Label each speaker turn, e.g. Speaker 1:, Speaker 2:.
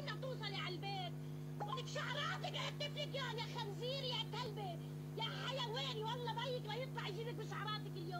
Speaker 1: لنا توصلي على البيت. ولك شعراتك هتفلك يا خنزير يا كلبه يا حيواني، والله بيك لا يطلع يجيبك بشعراتك اليوم.